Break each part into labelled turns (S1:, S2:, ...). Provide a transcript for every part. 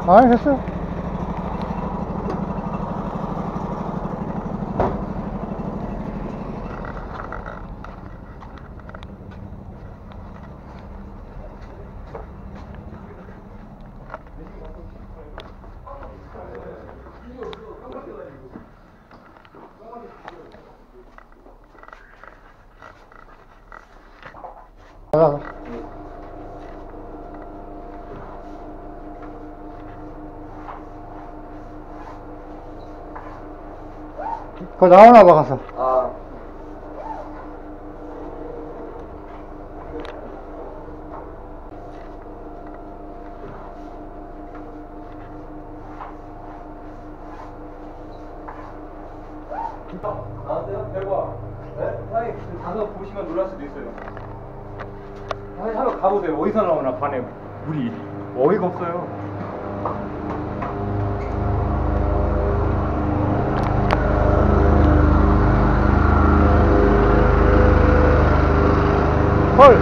S1: 아, 했어. 그거 나오나 봐, 가서.
S2: 아. 나왔어요? 결과. 네? 사장님, 가서 보시면 놀랄 수도 있어요. 사장님, 한번 가보세요. 어디서 나오나, 반에 물이. 어이가 없어요.
S1: 헐.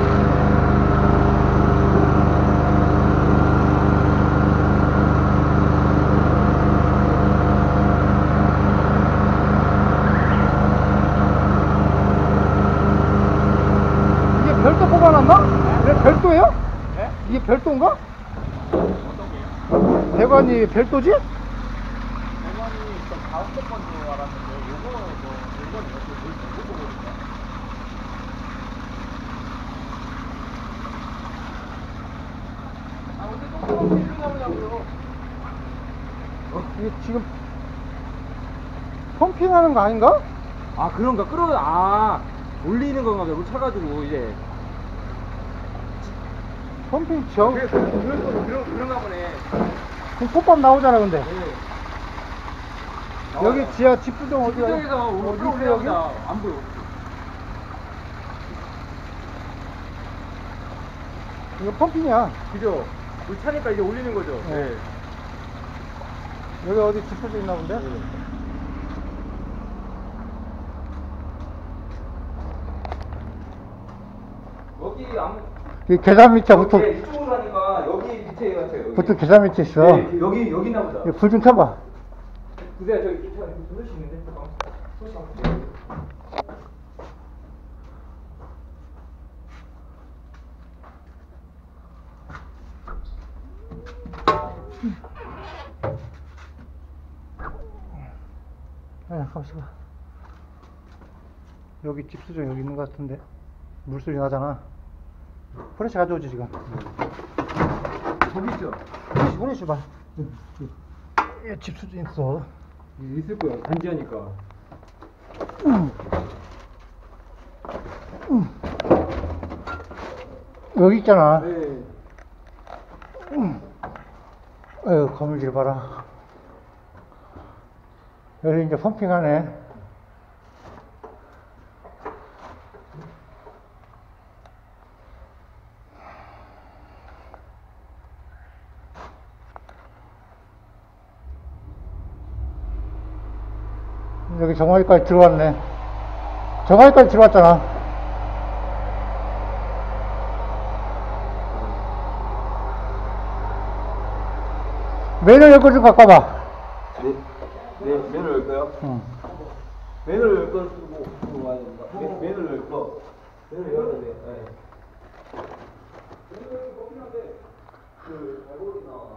S1: 이게 별도 뽑아놨나? 왜 별도예요?
S2: 네?
S1: 이게 별도인가?
S2: 어떤 게요?
S1: 배관이 별도지?
S2: 대관이 좀 가운데 건줄 알았는데, 요거, 요거는 이렇게 물 보고 보니까. 아, 근데 조금만 일로 나오냐고요.
S1: 이게 지금 펌핑하는 거 아닌가?
S2: 아, 그런가? 올리는 건가 봐요. 물 차가지고, 이제.
S1: 펌핑 저
S2: 그런가 보네.
S1: 그럼 콧밥 나오잖아. 근데
S2: 네.
S1: 여기 지하 집수정 어디야?
S2: 집수정에서
S1: 어디
S2: 올라오다
S1: 있어 여기?
S2: 안 보여.
S1: 이거 펌핑이야.
S2: 그죠? 물 차니까 이제 올리는 거죠.
S1: 네. 여기 어디 집수정 있나 본데?
S2: 여기 아무
S1: 이 계단 밑에 붙어.
S2: 네, 이쪽으로 가니까 여기 밑에 같아요. 여기.
S1: 붙어 계단 밑에 있어.
S2: 네, 여기나 보다.
S1: 불 좀 켜봐.
S2: 근데 저기 소식 있는데 잠깐만. 소식 한번.
S1: 가만있어 봐. 여기 집수정 여기 있는 것 같은데 물소리 나잖아. 후레쉬 가져오지 지금.
S2: 저기 있죠.
S1: 후레쉬 봐. 얘 집수정 있어.
S2: 있을 거예요. 단지하니까.
S1: 여기 있잖아.
S2: 네.
S1: 아유, 거물질 봐라. 여기 이제 펌핑하네. 여기 정화기까지 들어왔네. 정화기까지 들어왔잖아. 맨을 열고 좀 바꿔봐.
S2: 네, 맨을 열까요?
S1: 응.
S2: 맨을 열 걸 쓰고 와야 됩니다. 맨을 열 거. 맨을 열어야 돼. 네. 맨을 거긴 한데 그 발골이나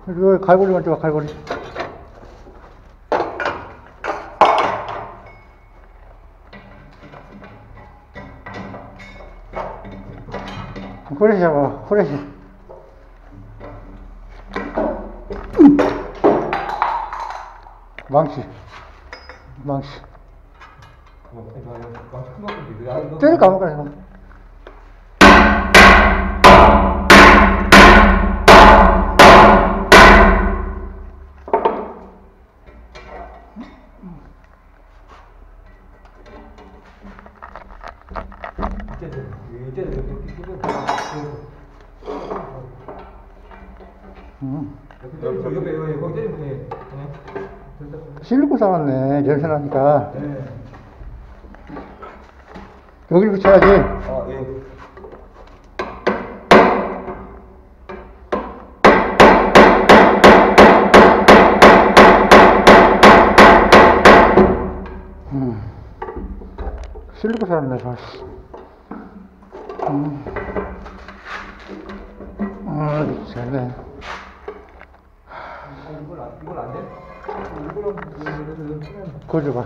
S1: 이거 갈고리 먼저 와, 갈고리. 후레쉬 잡아, 후레쉬. 망치. 망치. 때릴 까먹거라 실리콘 싸웠네, 연습하니까. 여기를 붙여야지.
S3: 아, 예.
S1: 실리콘 싸웠네, 저. 미치겠네.
S3: 이걸 안 돼?
S1: 그거 줘봐.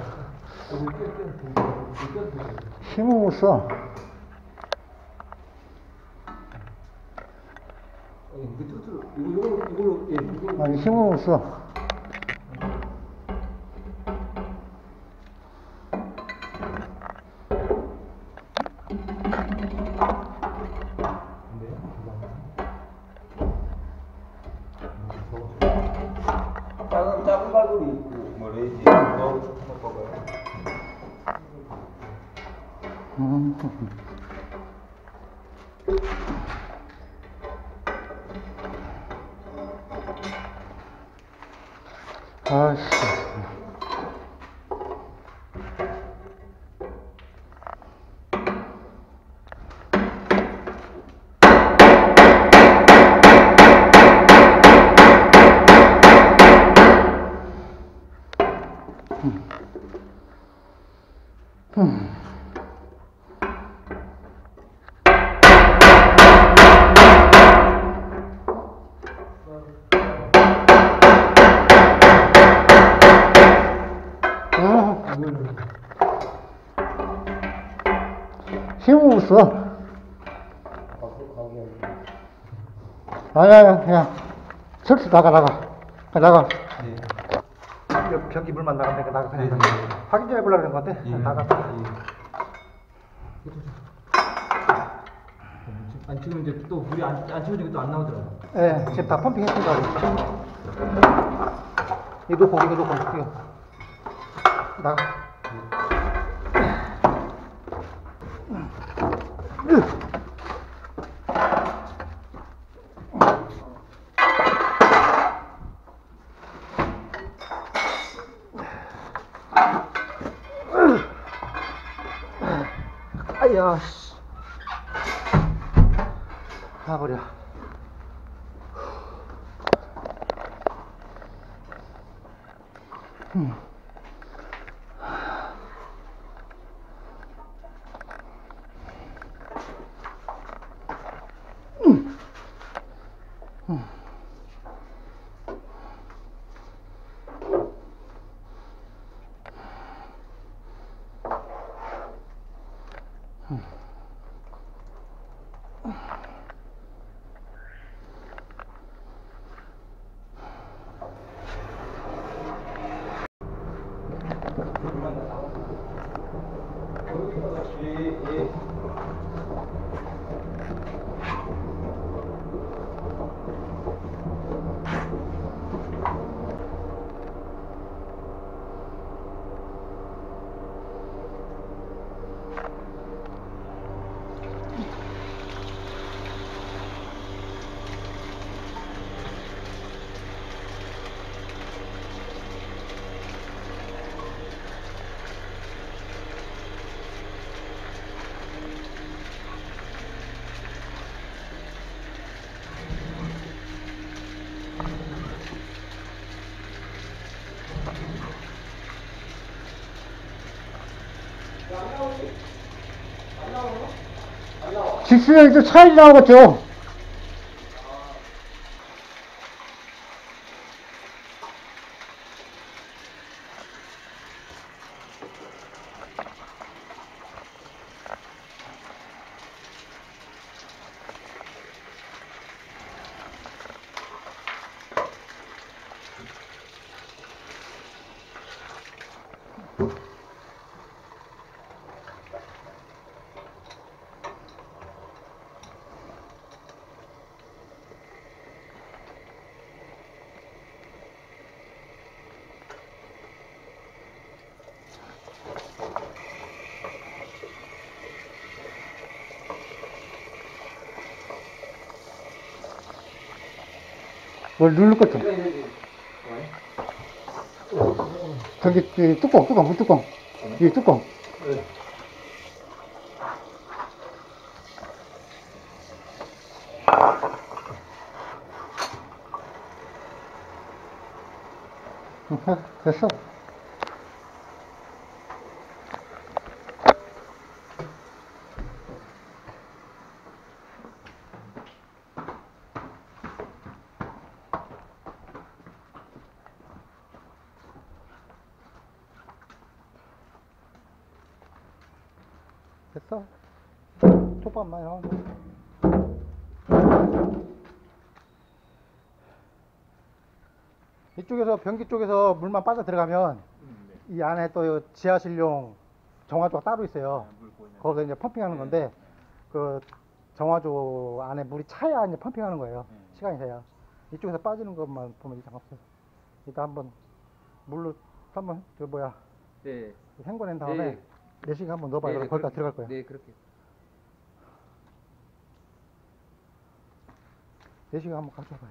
S1: 힘을 못 써. 아니, 힘을 못 써.
S3: 작은 갈고리 있고, 뭐, 레이지, 그거 바꿔봐요.
S1: 아씨. 힘을 못 써. 아니야, 그냥 철수 나가. 변기 물만 나가니까 나가. 그냥 확인 좀 해보려고 그런 것 같아. 나가.
S3: 아니, 지금 이제 또 물이 안 채워지고 또 안 나오더라고.
S1: 예, 지금 다 펌핑 했습니다. 이거 놓고, 이거. 나가. 아야, 씨. 가버려. 직수에 이제 차이 나오겠죠. 뭘 누를 것 좀. 저기, 이 뚜껑, 물 뚜껑. 이 뚜껑. 됐어. 됐어. 톱밥 많이 나오네. 이쪽에서 변기 쪽에서 물만 빠져 들어가면 이 안에 또 지하실용 정화조가 따로 있어요. 거기서 이제 펌핑하는 건데 그 정화조 안에 물이 차야 이제 펌핑하는 거예요. 시간이 돼야. 이쪽에서 빠지는 것만 보면 이상 없어요. 일단 한번 물로 한번 저 뭐야
S2: 네.
S1: 헹궈낸 다음에
S2: 네.
S1: 내시경 한번 넣어봐요. 그럼 거기다 들어갈 거예요.
S2: 네, 그렇게.
S1: 내시경 한번 가져와봐요.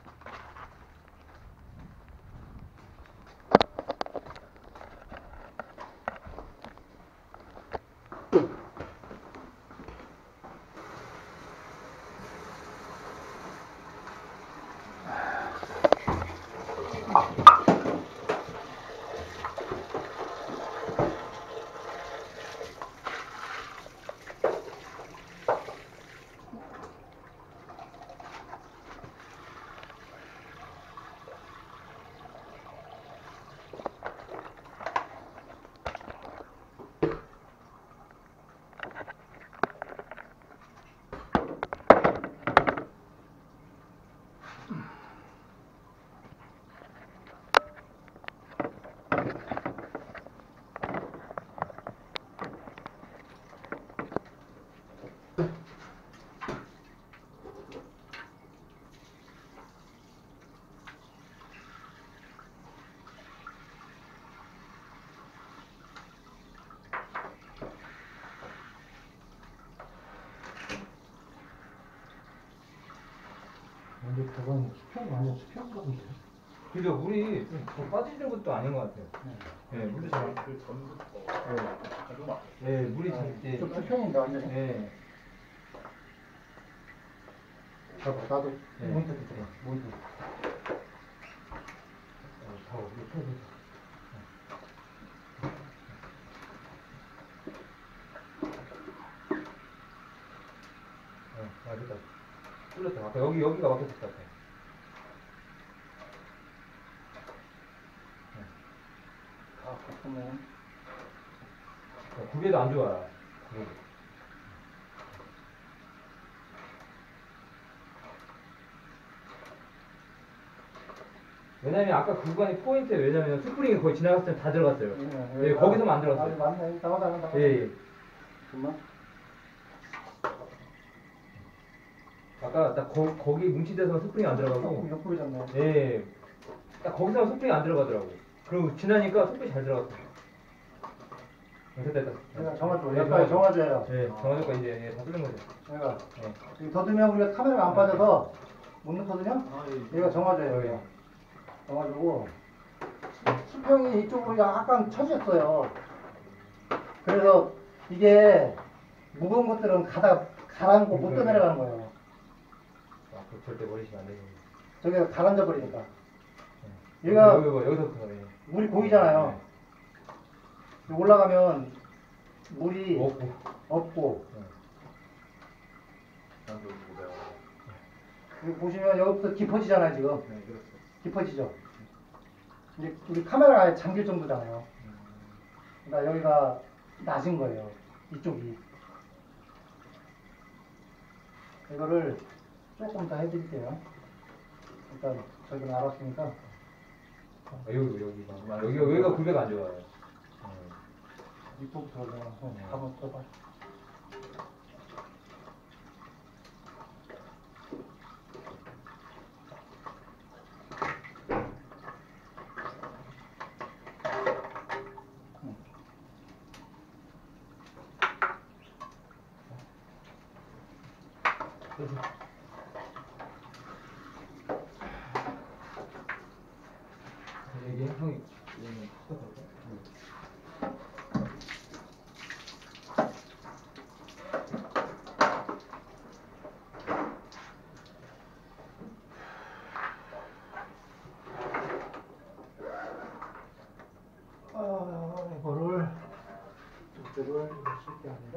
S1: 근데 그건 수평 아니야 수평 같은데.
S2: 그죠, 물이 더 빠지는 것도 아닌 것 같아요. 네, 물이 잘. 네, 물이 잘 이제.
S1: 좀 수평인데 완전히.
S2: 네.
S1: 봐봐 나도
S2: 네.
S1: 모니터 들어 모니터. 다 이렇게 해서.
S2: 됐다. 뚫렸다. 아까 여기가 막혔을 것 같아.
S1: 아 바쁘네.
S2: 구비도 안 좋아요. 왜냐면 아까 그 구간이 포인트예요. 왜냐면 스프링이 거의 지나갔을 때 다 들어갔어요. 네, 거기서만 안 들어갔어요.
S1: 맞네. 나오다.
S2: 예.
S1: 정말?
S2: 아까 딱 거기 뭉친 데서만 스프링이 안 들어가고.
S1: 옆구리 잡네.
S2: 예. 딱 거기서만 스프링이 안 들어가더라고. 그리고 지나니까 스프링이 잘 들어갔어요. 됐다.
S1: 내가 정화조.
S2: 네,
S1: 여기까지 정화조예요.
S2: 네, 정화조가 이제 다 뚫린 거죠.
S1: 내가
S2: 네.
S1: 더듬면 우리가 카메라가 안 빠져서 못 넣거든요. 얘가 정화조예요. 여기가.
S2: 네.
S1: 정화조고 수평이 이쪽으로 약간 처졌어요. 그래서 이게 무거운 것들은 가라앉고 못 떠내려가는 거예요.
S2: 아, 그 절대 버리시면 안 되죠.
S1: 저기가 가라앉아 버리니까. 얘가
S2: 여기서부터 네.
S1: 물이 고이잖아요. 올라가면 물이 없고 여기 보시면 여기부터 깊어지잖아요 지금.
S2: 네, 그렇죠.
S1: 깊어지죠. 이제 우리 카메라가 아예 잠길 정도잖아요. 그러니까 여기가 낮은 거예요. 이쪽이. 이거를 조금 더 해드릴게요. 일단 저기는 알았으니까.
S2: 여기가 구배가 안 좋아요.
S1: 이쪽부터 그냥 한번 써봐.
S2: 이게 형이 시작할까?
S1: 이거를 이쪽을 쉽게 합니다.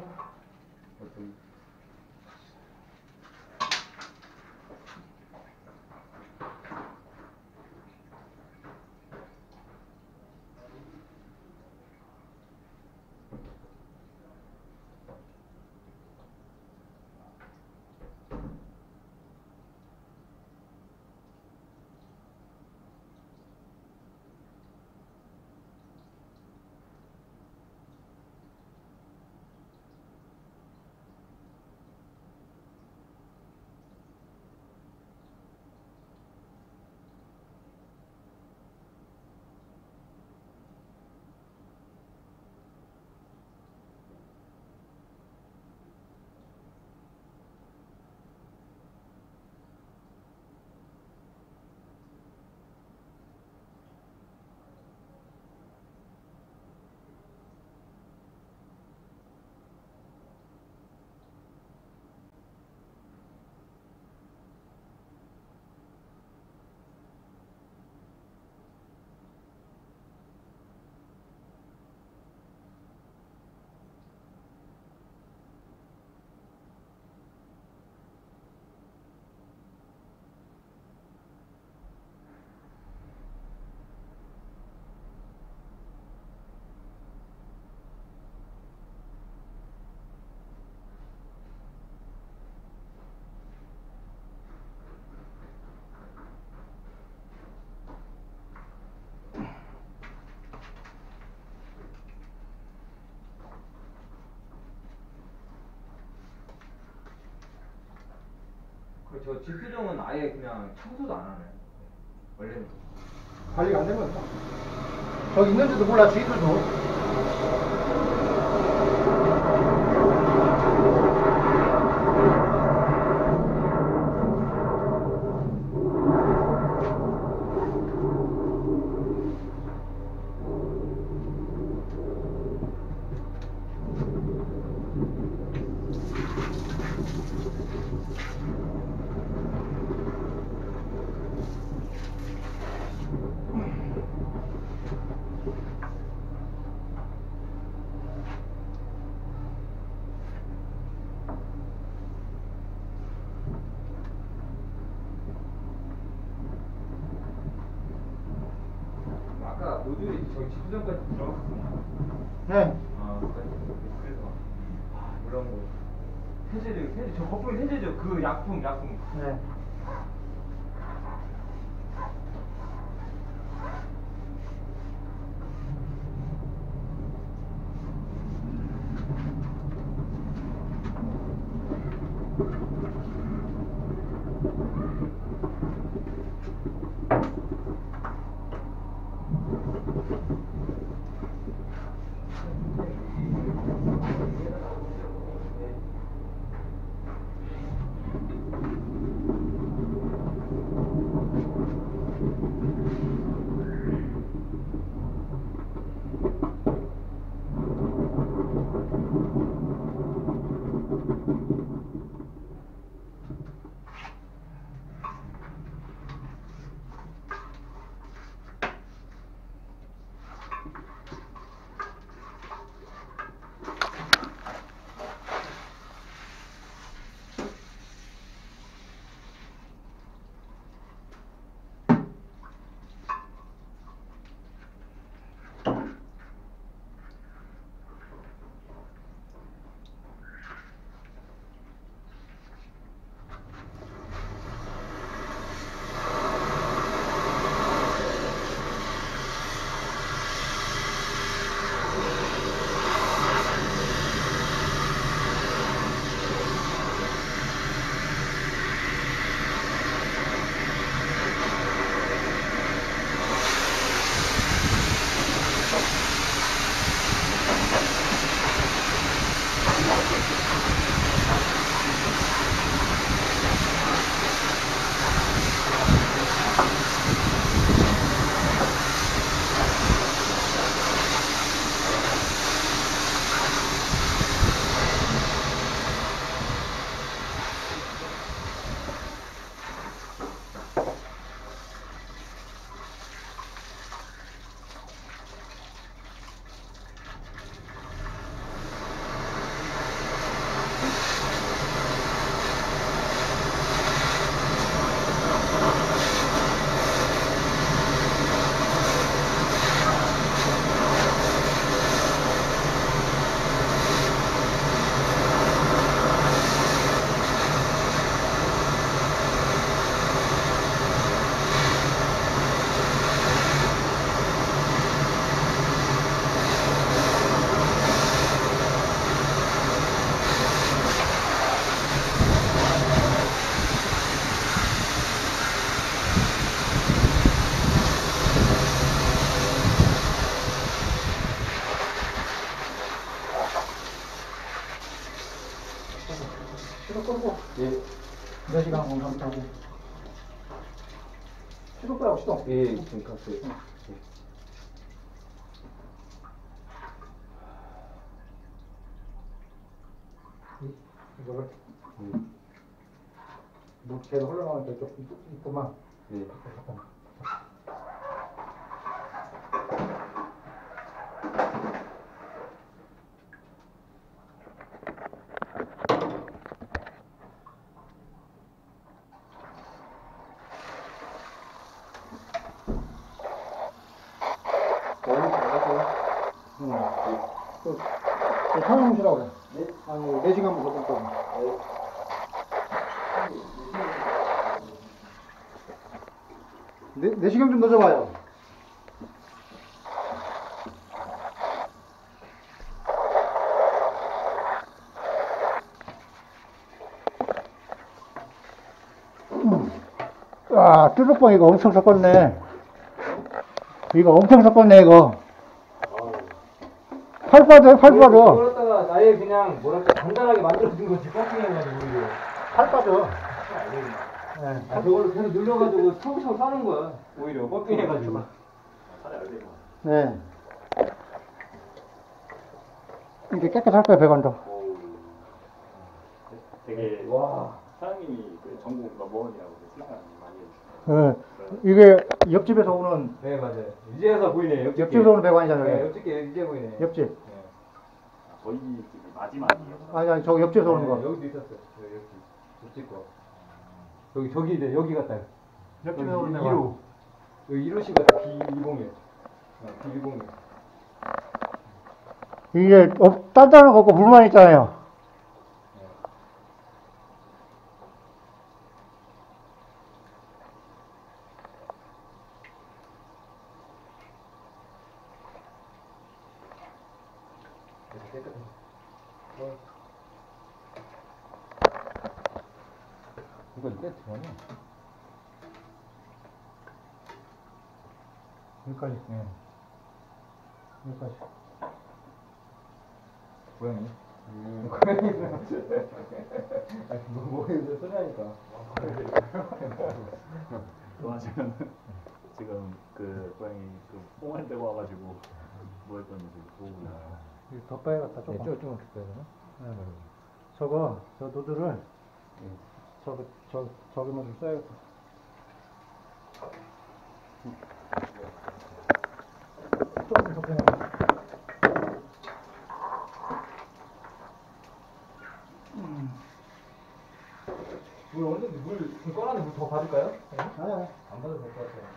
S2: 저 집수정은 아예 그냥 청소도 안 하네. 원래는.
S1: 관리가 안 되면 저기 있는지도 몰라 주인들도.
S2: 아까 모듈이 저기 집수정까지 들어갔었나?
S1: 네.
S2: 아, 그래서 그런 거. 세제 저 거품이 세제죠. 그 약품.
S1: 네. 시동 끄고.
S3: 예.
S1: 4시간 공감하고. 시동 끄라고, 시동.
S3: 예, 지금 갔어요.
S1: 이거를. 물 계속 흘러나오니까 조금 있구만.
S3: 예. 너무 잘하세요.
S1: 사용하시라고 그래.
S3: 네?
S1: 아니, 4시간만 더 끊고. 네 시간 좀 넣어줘봐요. 아, 뚜루뻥 이거 엄청 섞었네. 이거 엄청 섞었네, 이거. 팔 빠져, 팔 빠져.
S2: 그러다가 아예 그냥 뭐랄까 간단하게 만들어준 거지 펌핑해가지고 오히려.
S1: 팔 빠져. 네.
S2: 아 저걸로 계속 눌러가지고 차곡차곡 싸는 거야 오히려 펌핑해가지고.
S1: 네. 이게 깨끗할 거야, 배관도.
S4: 되게
S2: 와.
S4: 사장님이 그 전국 넘버원이라고 생각 많이 해주시고
S1: 네. 이게 옆집에서 오는,
S2: 네 맞아요. 이제서 보이네 옆집.
S1: 옆집에서 오는 배관이잖아요.
S2: 네,
S1: 이게.
S2: 옆집 이제 보이네.
S1: 옆집.
S4: 저희 집이 마지막이에요.
S1: 아니, 저기 옆집에서 오는 거.
S2: 여기도 있었어요. 옆집 거. 저기 이제 여기 같다.
S1: 옆집에서 오는 배관.
S2: 2호. 여기 1호 씨가 B201. B201.
S1: 이게, 단단한 거 없고 물만 있잖아요.
S2: 이거 깨끗하네.
S1: 여기까지. 예. 여기까지.
S2: 고양이? 아니 뭐 소리하니까.
S4: 좋아하시면 지금 그 고양이 그 뽕을 대고 와가지고 뭐 했던지 보고
S1: 이거 더 빼야겠다, 조금.
S2: 좀 빼야 되나?
S1: 네. 저거, 저 노드를, 저기만 좀 써야겠다. 조금 더 빼야
S2: 물 언제 물 꺼놨는데 물 더 받을까요?
S1: 아니, 아니.
S2: 안 받아도 될 것 같아요.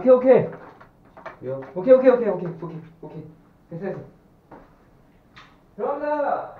S2: 오케이 오케이.
S3: 요.
S2: 오케이. 됐어. 들어간다.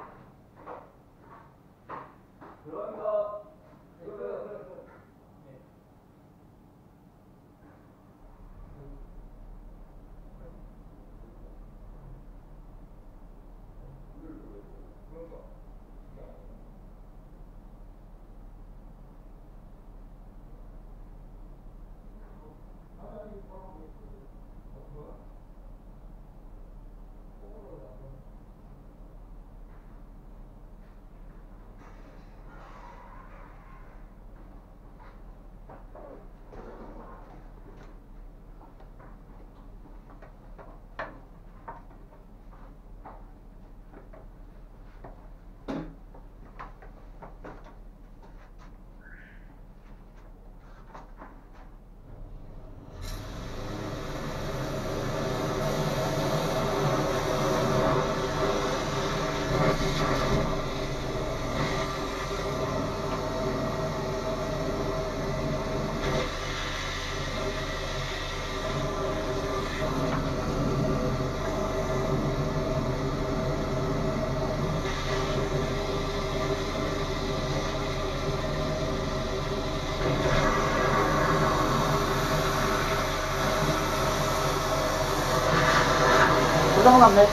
S1: 고장났네.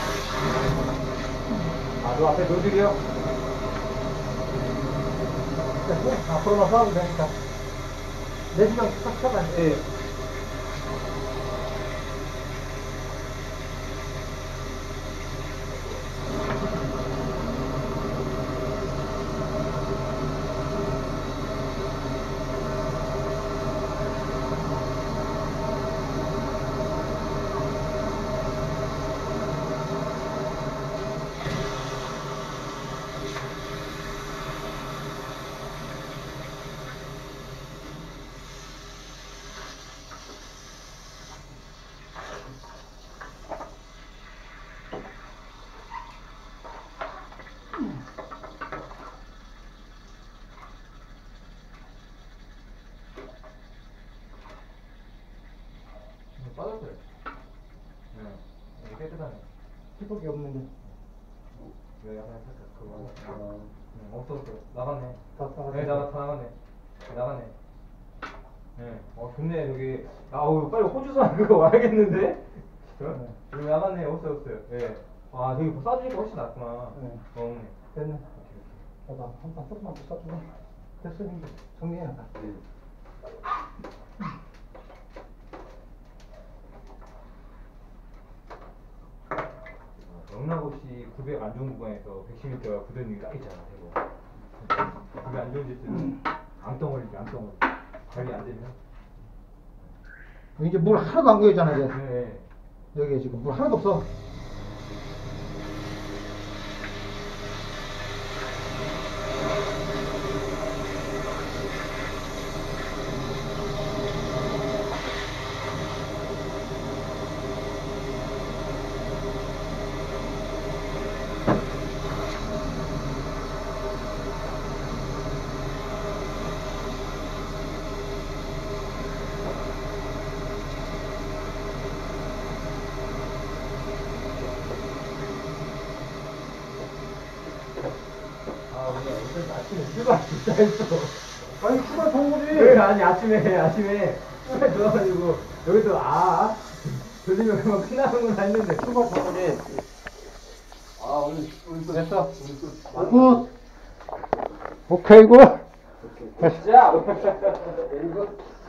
S2: 너 앞에 노즐이요?
S1: 앞으로만 쏴도 되니까. 내시경 탁 쳐봐.
S2: 예. 빠졌어요. 네. 깨끗하네.
S1: 피폭이 없는데.
S2: 이거 약간 살짝 그거. 없어. 나갔네.
S1: 다 나갔네.
S2: 네, 나갔네. 나갔네. 네. 좋네, 여기. 아우, 빨리 호주산 그거 와야겠는데? 여기 나갔네, 없어요. 예. 아, 저기 쏴주니까 훨씬 낫구나.
S1: 네.
S2: 네.
S1: 됐네. 봐봐, 한판 조금만 더 쏴주네. 됐어, 형님. 정리해, 나가.
S2: 영락없이 900 안 좋은 구간에서 110m가 굳어있는 게 딱 있잖아, 대고. 900 안 좋은 데서는 앙덩어리지, 앙덩어리. 관리 안 되면.
S1: 이제 물 하나도 안 고였잖아, 이제.
S2: 네.
S1: 여기에 지금 물 하나도 없어.
S2: 아침에 휴가 진짜 했어.
S1: 아니, 휴가 좋은 거지.
S2: 그래, 아니, 아침에 휴가 좋아가지고, 여기서, 돌리면 그만 끝나는구나 했는데.
S1: 휴가 좋은 거지.
S3: 오늘 또
S1: 됐어.
S3: 오늘 또
S1: 굿. 오케이, 굿.
S2: 자!
S3: 이거